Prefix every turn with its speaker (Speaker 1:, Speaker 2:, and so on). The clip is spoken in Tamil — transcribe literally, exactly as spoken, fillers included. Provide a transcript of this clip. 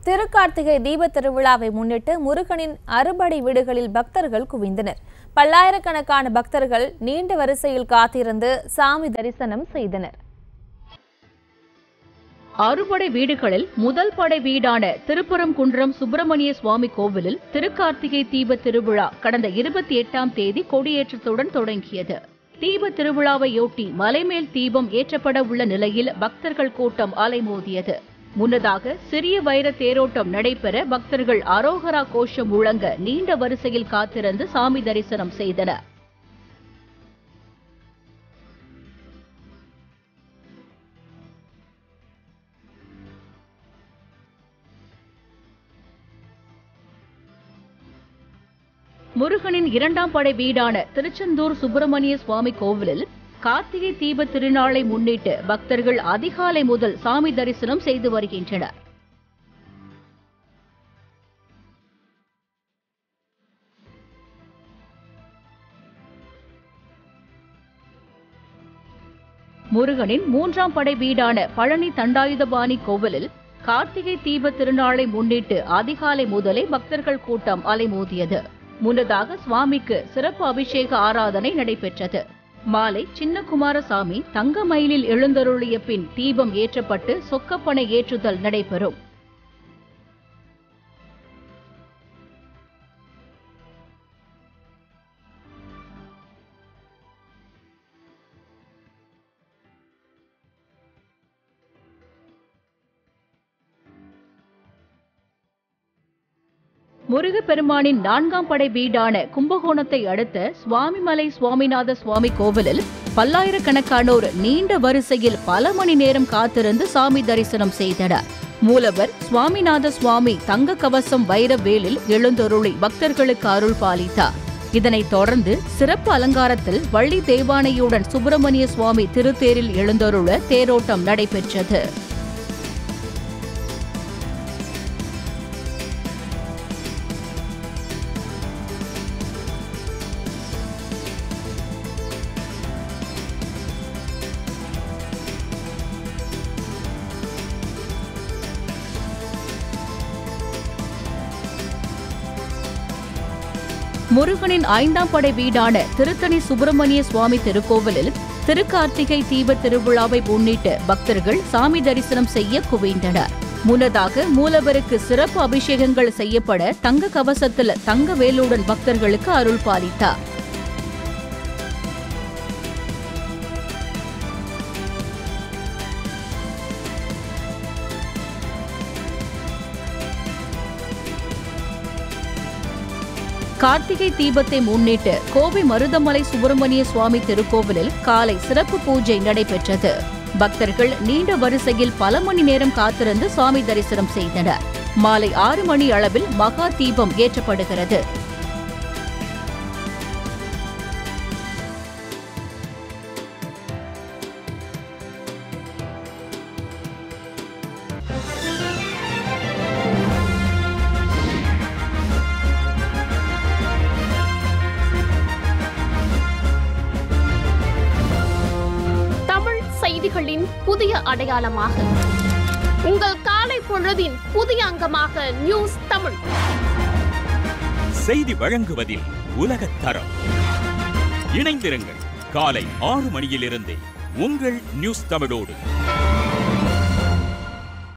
Speaker 1: திருக்கார்த்திகை தீப திருவிழாவை முன்னிட்டு முருகனின் அறுபடை வீடுகளில் பக்தர்கள் குவிந்தனர். பல்லாயிரக்கணக்கான பக்தர்கள் நீண்ட வரிசையில் காத்திருந்து சாமி தரிசனம் செய்தனர்.
Speaker 2: அறுபடை வீடுகளில் முதல் படை வீடான திருப்பரங்குன்றம் சுப்பிரமணிய சுவாமி கோவிலில் திருக்கார்த்திகை தீப திருவிழா கடந்த இருபத்தி எட்டாம் தேதி கொடியேற்றத்துடன் தொடங்கியது. தீப திருவிழாவையொட்டி மலைமேல் தீபம் ஏற்றப்பட உள்ள நிலையில் பக்தர்கள் கூட்டம் அலைமோதியது. முன்னதாக சிறிய வைர தேரோட்டம் நடைபெற பக்தர்கள் அரோகரா கோஷம் முழங்க நீண்ட வரிசையில் காத்திருந்து சாமி தரிசனம் செய்தனர். முருகனின் இரண்டாம் படை வீடான திருச்செந்தூர் சுப்பிரமணிய சுவாமி கோவிலில் கார்த்திகை தீப திருநாளை முன்னிட்டு பக்தர்கள் அதிகாலை முதல் சாமி தரிசனம் செய்து வருகின்றனர். முருகனின் மூன்றாம் படை வீடான பழனி தண்டாயுதபாணி கோவிலில் கார்த்திகை தீப திருநாளை முன்னிட்டு அதிகாலை முதலே பக்தர்கள் கூட்டம் அலைமோதியது. முன்னதாக சுவாமிக்கு சிறப்பு அபிஷேக ஆராதனை நடைபெற்றது. மாலை சின்ன குமாரசாமி தங்க மயிலில் எழுந்தருளிய பின் தீபம் ஏற்றப்பட்டு சொக்கப்பனை ஏற்றுதல் நடைபெறும். முருகப்பெருமானின் நான்காம் படை வீடான கும்பகோணத்தை அடுத்த சுவாமிமலை சுவாமிநாத சுவாமி கோவிலில் பல்லாயிரக்கணக்கானோர் நீண்ட வரிசையில் பல மணி நேரம் காத்திருந்து சாமி தரிசனம் செய்தனர். மூலவர் சுவாமிநாத சுவாமி தங்க கவசம் வைர வேலில் எழுந்தருளி பக்தர்களுக்கு அருள் பாலித்தார். இதனைத் தொடர்ந்து சிறப்பு அலங்காரத்தில் வள்ளி தேவானையுடன் சுப்பிரமணிய சுவாமி திருத்தேரில் எழுந்தருள தேரோட்டம் நடைபெற்றது. முருகனின் ஐந்தாம் படை வீடான திருத்தணி சுப்பிரமணிய சுவாமி திருக்கோவிலில் திருக்கார்த்திகை தீப திருவிழாவை முன்னிட்டு பக்தர்கள் சாமி தரிசனம் செய்ய குவிந்தனர். முன்னதாக மூலவருக்கு சிறப்பு அபிஷேகங்கள் செய்யப்பட தங்க கவசத்தில் தங்க வேலுடன் பக்தர்களுக்கு அருள் பாலித்தார். கார்த்திகை தீபத்தை முன்னிட்டு கோவை மருதமலை சுப்பிரமணிய சுவாமி திருக்கோவிலில் காலை சிறப்பு பூஜை நடைபெற்றது. பக்தர்கள் நீண்ட வரிசையில் பல மணி நேரம் காத்திருந்து சுவாமி தரிசனம் செய்தனர். மாலை ஆறு மணி அளவில் மகா தீபம் ஏற்றப்படுகிறது.
Speaker 3: செய்திகளின் புதிய அடையாளமாக உங்கள் காலை பொழுதின் புதிய அங்கமாக நியூஸ் தமிழ்
Speaker 4: செய்தி வழங்குவதில் உலகத் தரம். இணைந்திருங்கள் காலை ஆறு மணியிலிருந்தே உங்கள் நியூஸ் தமிழோடு.